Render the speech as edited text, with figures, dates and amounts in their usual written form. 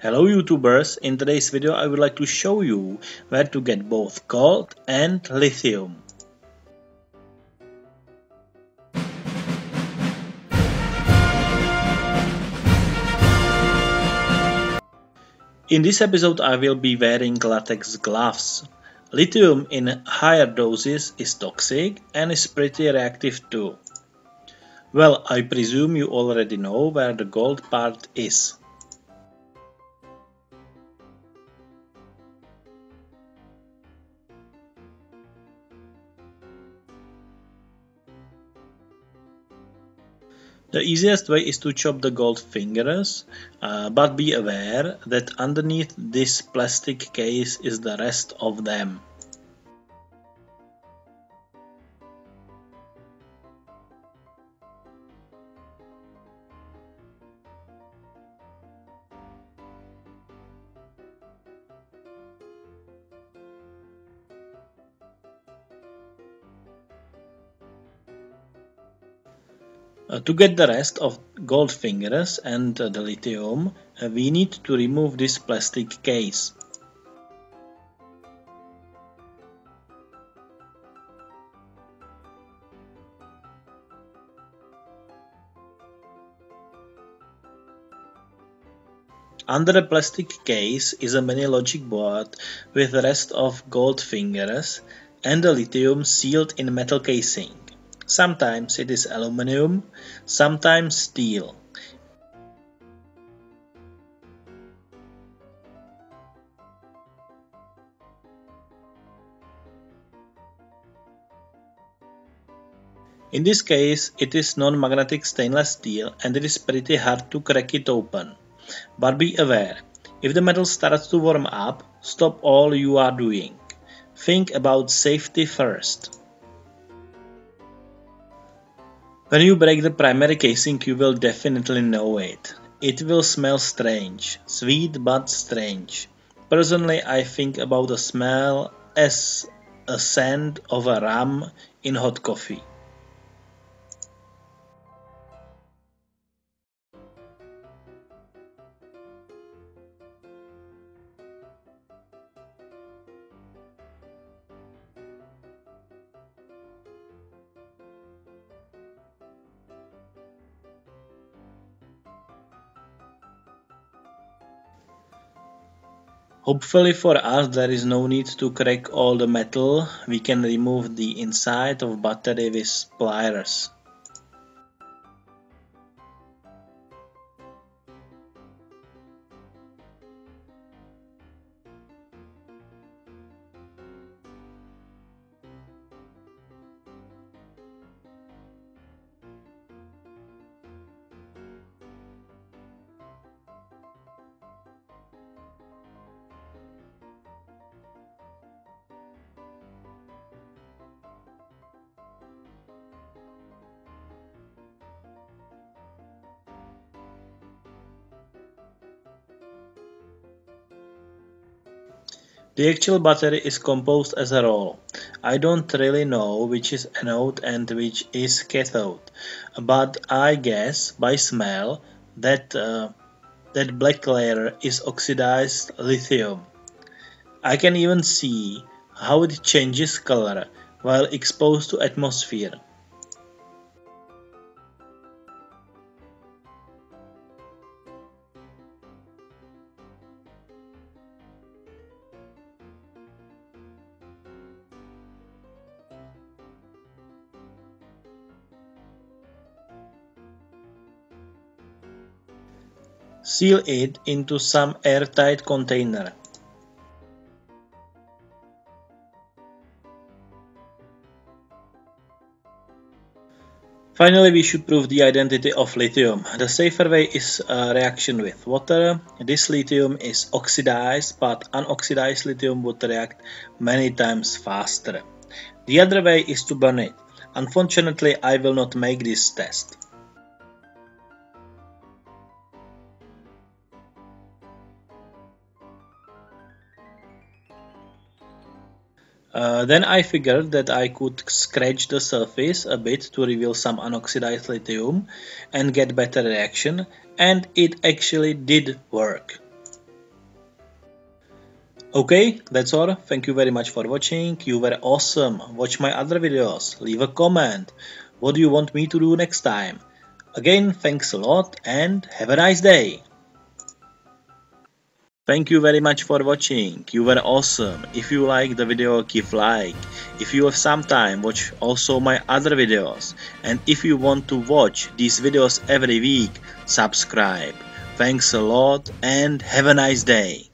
Hello YouTubers, in today's video I would like to show you where to get both gold and lithium. In this episode I will be wearing latex gloves. Lithium in higher doses is toxic and is pretty reactive too. Well, I presume you already know where the gold part is. The easiest way is to chop the gold fingers, but be aware that underneath this plastic case is the rest of them. To get the rest of gold fingers and the lithium, we need to remove this plastic case. Under the plastic case is a mini logic board with the rest of gold fingers and the lithium sealed in metal casing. Sometimes it is aluminum, sometimes steel. In this case, it is non-magnetic stainless steel and it is pretty hard to crack it open. But be aware, if the metal starts to warm up, stop all you are doing. Think about safety first. When you break the primary casing, you will definitely know it. It will smell strange, sweet but strange. Personally, I think about the smell as a scent of a rum in hot coffee. Hopefully for us there is no need to crack all the metal, we can remove the inside of battery with pliers. The actual battery is composed as a roll. I don't really know which is anode and which is cathode, but I guess by smell that that black layer is oxidized lithium. I can even see how it changes color while exposed to atmosphere. Seal it into some airtight container. Finally, we should prove the identity of lithium. The safer way is a reaction with water. This lithium is oxidized, but unoxidized lithium would react many times faster. The other way is to burn it. Unfortunately, I will not make this test. Then I figured that I could scratch the surface a bit to reveal some unoxidized lithium and get better reaction, and it actually did work. Okay, that's all. Thank you very much for watching. You were awesome. Watch my other videos. Leave a comment. What do you want me to do next time? Again, thanks a lot and have a nice day. Thank you very much for watching. You were awesome. If you like the video, give like. If you have some time, watch also my other videos. And if you want to watch these videos every week, subscribe. Thanks a lot and have a nice day.